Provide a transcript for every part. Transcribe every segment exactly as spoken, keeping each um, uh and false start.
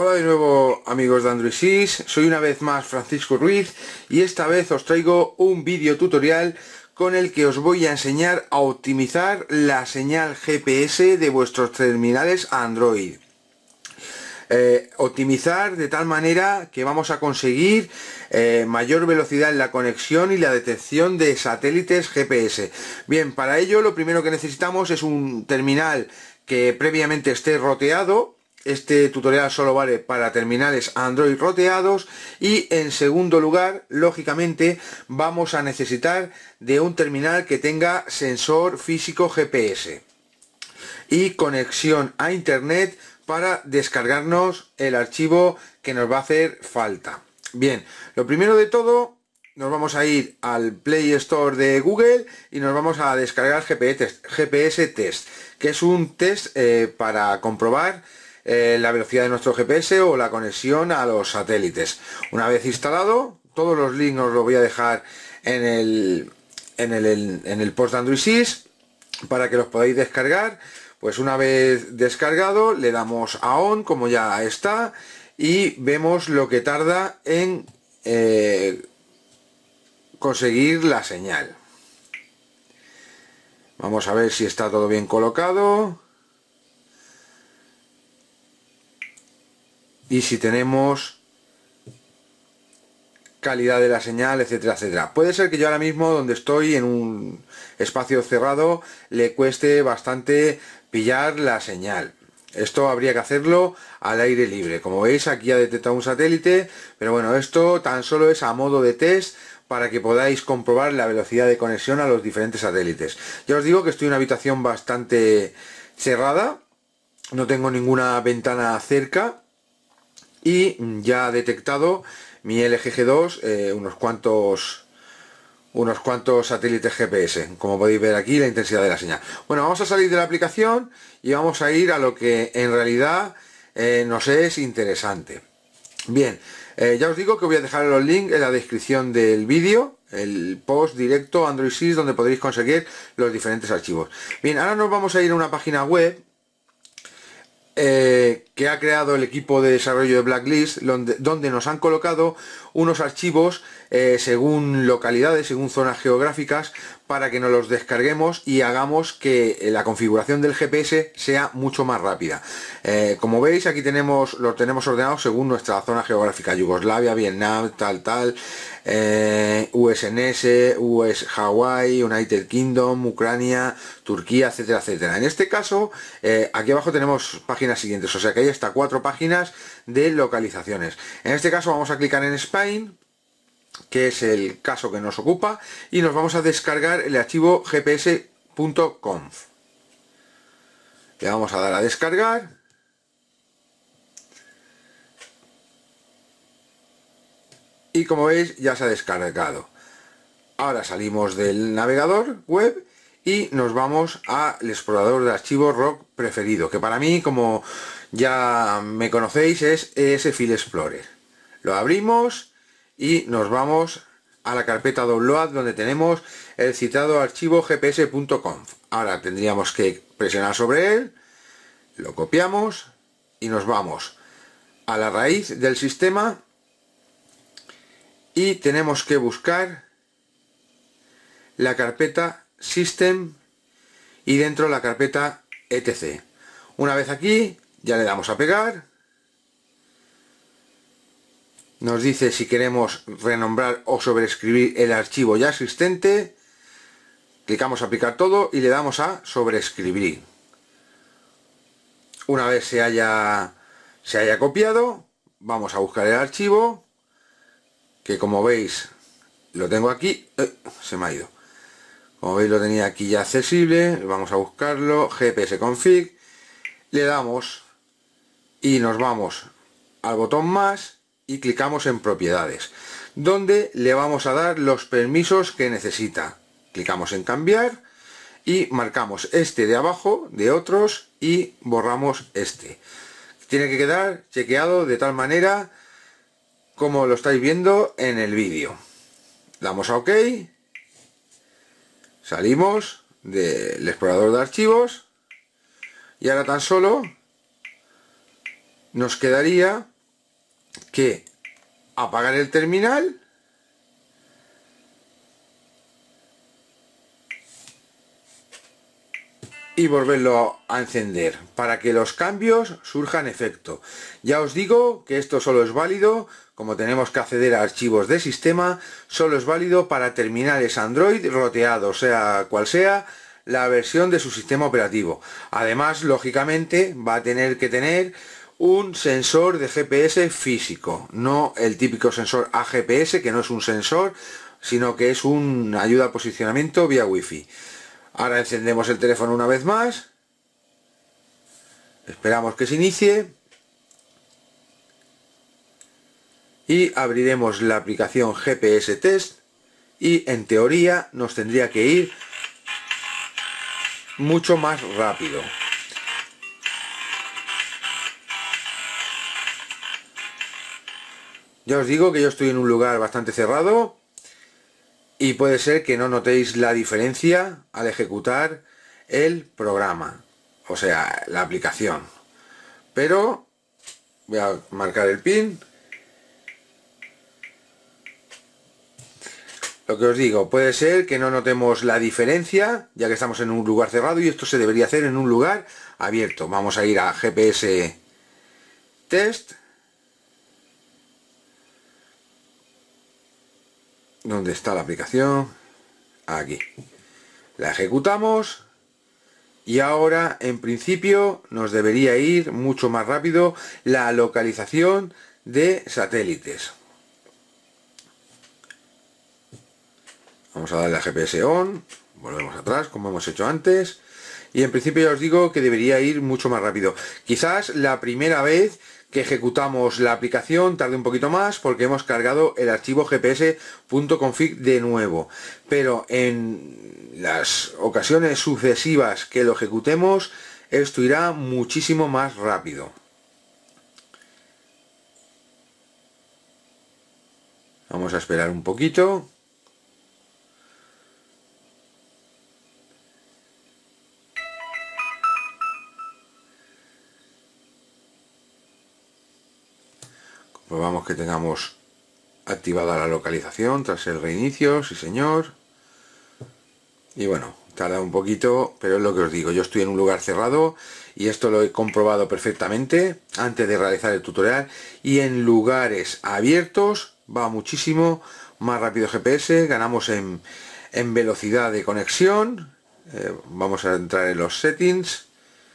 Hola de nuevo amigos de AndroidSys, soy una vez más Francisco Ruiz y esta vez os traigo un vídeo tutorial con el que os voy a enseñar a optimizar la señal G P S de vuestros terminales Android. Eh, optimizar de tal manera que vamos a conseguir eh, mayor velocidad en la conexión y la detección de satélites G P S. Bien, para ello lo primero que necesitamos es un terminal que previamente esté roteado. Este tutorial solo vale para terminales Android roteados y en segundo lugar, lógicamente, vamos a necesitar de un terminal que tenga sensor físico G P S y conexión a internet para descargarnos el archivo que nos va a hacer falta. Bien, lo primero de todo, nos vamos a ir al Play Store de Google y nos vamos a descargar G P S Test, que es un test eh, para comprobar eh, la velocidad de nuestro G P S o la conexión a los satélites. Una vez instalado, todos los links os los voy a dejar en el, en el, en el post de AndroidSys para que los podáis descargar. Pues una vez descargado le damos a on, como ya está, y vemos lo que tarda en eh, conseguir la señal. Vamos a ver si está todo bien colocado y si tenemos calidad de la señal, etcétera, etcétera. Puede ser que yo ahora mismo, donde estoy en un espacio cerrado, le cueste bastante pillar la señal. Esto habría que hacerlo al aire libre. Como veis, aquí ha detectado un satélite, pero bueno, esto tan solo es a modo de test para que podáis comprobar la velocidad de conexión a los diferentes satélites. Ya os digo que estoy en una habitación bastante cerrada, no tengo ninguna ventana cerca y ya ha detectado mi L G G dos eh, unos cuantos unos cuantos satélites G P S, como podéis ver aquí la intensidad de la señal. Bueno, vamos a salir de la aplicación y vamos a ir a lo que en realidad eh, nos es interesante. Bien, eh, ya os digo que voy a dejar los links en la descripción del vídeo, el post directo AndroidSys donde podréis conseguir los diferentes archivos. Bien, ahora nos vamos a ir a una página web Eh, que ha creado el equipo de desarrollo de Blacklist, donde, donde nos han colocado unos archivos eh, según localidades, según zonas geográficas, para que nos los descarguemos y hagamos que la configuración del G P S sea mucho más rápida. Eh, como veis, aquí tenemos los tenemos ordenados según nuestra zona geográfica: Yugoslavia, Vietnam, tal, tal, eh, U S N S, U S Hawaii, United Kingdom, Ucrania, Turquía, etcétera, etcétera. En este caso, eh, aquí abajo tenemos páginas siguientes, o sea que hay hasta cuatro páginas de localizaciones. En este caso vamos a clicar en Spain, que es el caso que nos ocupa, y nos vamos a descargar el archivo g p s punto conf. Le vamos a dar a descargar. Y como veis, ya se ha descargado. Ahora salimos del navegador web y nos vamos al explorador de archivos R O C preferido, que para mí, como ya me conocéis, es E S File Explorer. Lo abrimos y nos vamos a la carpeta Download, donde tenemos el citado archivo g p s punto conf. Ahora tendríamos que presionar sobre él, lo copiamos y nos vamos a la raíz del sistema y tenemos que buscar la carpeta System y dentro la carpeta etc. Una vez aquí ya le damos a pegar, nos dice si queremos renombrar o sobreescribir el archivo ya existente, clicamos a aplicar todo y le damos a sobreescribir. Una vez se haya, se haya copiado, vamos a buscar el archivo, que como veis lo tengo aquí, eh, se me ha ido. Como veis lo tenía aquí ya accesible, vamos a buscarlo, G P S config, le damos y nos vamos al botón más y clicamos en propiedades, donde le vamos a dar los permisos que necesita. Clicamos en cambiar y marcamos este de abajo de otros y borramos este. Tiene que quedar chequeado de tal manera como lo estáis viendo en el vídeo. Damos a OK. Salimos del explorador de archivos y ahora tan solo nos quedaría que apagar el terminal y volverlo a encender para que los cambios surjan efecto. Ya os digo que esto solo es válido, como tenemos que acceder a archivos de sistema, solo es válido para terminales Android roteados, sea cual sea la versión de su sistema operativo. Además, lógicamente, va a tener que tener un sensor de G P S físico, no el típico sensor A G P S, que no es un sensor, sino que es una ayuda al posicionamiento vía Wi-Fi. Ahora encendemos el teléfono una vez más, esperamos que se inicie y abriremos la aplicación G P S Test y en teoría nos tendría que ir mucho más rápido. Ya os digo que yo estoy en un lugar bastante cerrado y puede ser que no notéis la diferencia al ejecutar el programa, o sea, la aplicación. Pero voy a marcar el pin. Lo que os digo, puede ser que no notemos la diferencia, ya que estamos en un lugar cerrado y esto se debería hacer en un lugar abierto. Vamos a ir a G P S Test. ¿Dónde está la aplicación? Aquí. La ejecutamos y ahora en principio nos debería ir mucho más rápido la localización de satélites. Vamos a darle a G P S on, volvemos atrás como hemos hecho antes y en principio ya os digo que debería ir mucho más rápido. Quizás la primera vez que ejecutamos la aplicación tarde un poquito más porque hemos cargado el archivo gps.config de nuevo, pero en las ocasiones sucesivas que lo ejecutemos esto irá muchísimo más rápido. Vamos a esperar un poquito. Comprobamos que tengamos activada la localización tras el reinicio, sí señor. Y bueno, tarda un poquito, pero es lo que os digo, yo estoy en un lugar cerrado y esto lo he comprobado perfectamente antes de realizar el tutorial, y en lugares abiertos va muchísimo más rápido G P S, ganamos en, en velocidad de conexión. Eh, vamos a entrar en los settings.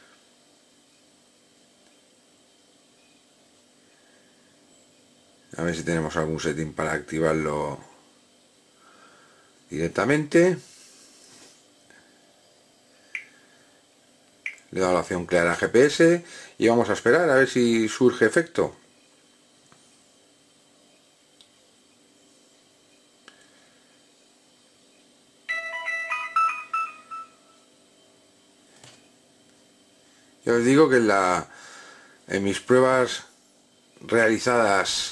A ver si tenemos algún setting para activarlo directamente. Le he dado la opción crear a G P S y vamos a esperar a ver si surge efecto. Ya os digo que en, la, en mis pruebas realizadas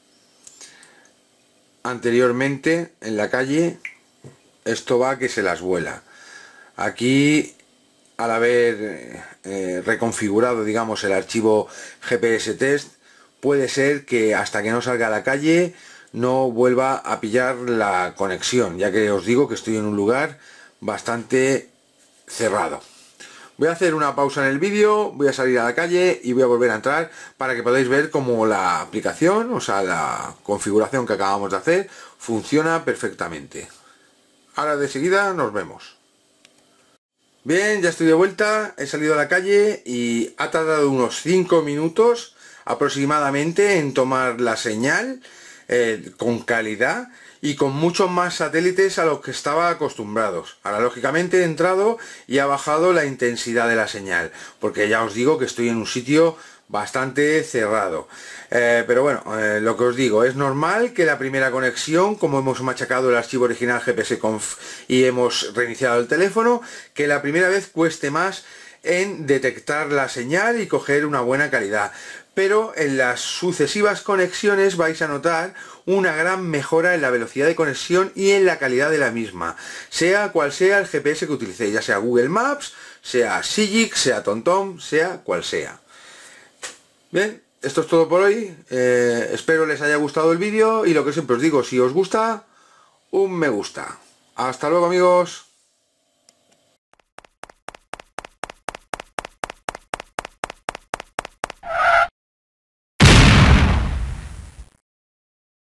anteriormente en la calle, esto va que se las vuela. Aquí, al haber eh, reconfigurado, digamos, el archivo G P S Test, puede ser que hasta que no salga a la calle no vuelva a pillar la conexión, ya que os digo que estoy en un lugar bastante cerrado. Voy a hacer una pausa en el vídeo, voy a salir a la calle y voy a volver a entrar para que podáis ver cómo la aplicación, o sea, la configuración que acabamos de hacer, funciona perfectamente. Ahora de seguida nos vemos. Bien, ya estoy de vuelta, he salido a la calle y ha tardado unos cinco minutos aproximadamente en tomar la señal eh, con calidad y con muchos más satélites a los que estaba acostumbrados. Ahora lógicamente he entrado y ha bajado la intensidad de la señal, porque ya os digo que estoy en un sitio bastante cerrado. Eh, pero bueno, eh, lo que os digo, es normal que la primera conexión, como hemos machacado el archivo original G P S conf y hemos reiniciado el teléfono, que la primera vez cueste más en detectar la señal y coger una buena calidad. Pero en las sucesivas conexiones vais a notar una gran mejora en la velocidad de conexión y en la calidad de la misma, sea cual sea el G P S que utilicéis, ya sea Google Maps, sea Sigic, sea TomTom, sea cual sea. Bien, esto es todo por hoy. Eh, espero les haya gustado el vídeo y lo que siempre os digo, si os gusta, un me gusta. Hasta luego, amigos.